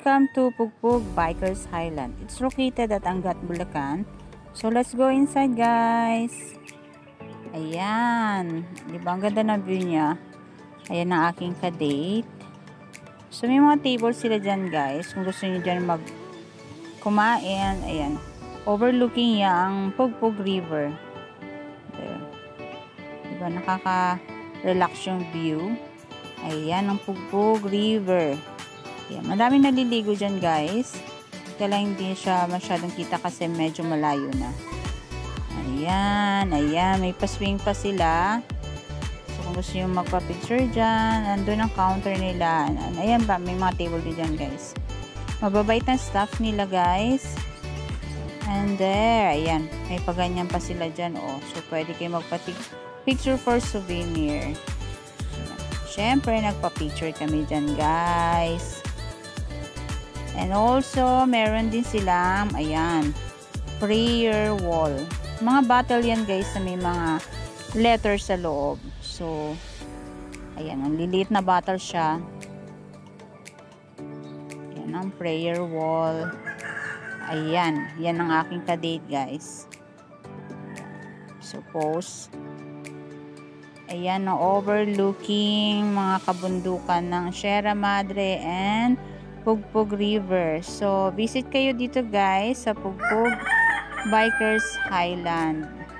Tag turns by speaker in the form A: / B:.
A: Welcome to Pugpug Bikers Highland. It's located at Angat, Bulacan. So let's go inside, guys. Ayan. Di ba ang ganda ng view niya? Ayan ang aking ka-date. So may mga table sila dyan, guys. Kung gusto niyo dyan kumain. Ayan. Overlooking ang Pugpug River. There. Di ba nakaka-relax yung view? Ayan ang Pugpug River. Ayan, madaming naliligo dyan, guys. Kaya lang hindi siya masyadong kita kasi medyo malayo na. Ayan, ayan. May paswing pa sila. So, kung gusto nyo magpa-picture dyan, nandun ang counter nila. Ayan ba, may mga table din dyan, guys. Mababait ang staff nila, guys. And there, ayan. May paganyan pa sila dyan, oh. So, pwede kayo magpa-picture for souvenir. Siyempre, nagpa-picture kami dyan, guys. And also, meron din silang, ayan, prayer wall. Mga bottle yan, guys, na may mga letters sa loob. So, ayan, ang liliit na bottle siya. Ayan ang prayer wall. Ayan, yan ang aking ka-date, guys. Suppose. Ayan, ang overlooking mga kabundukan ng Sierra Madre and Pugpug River. So, visit kayo dito, guys, sa Pugpug Bikers Highland.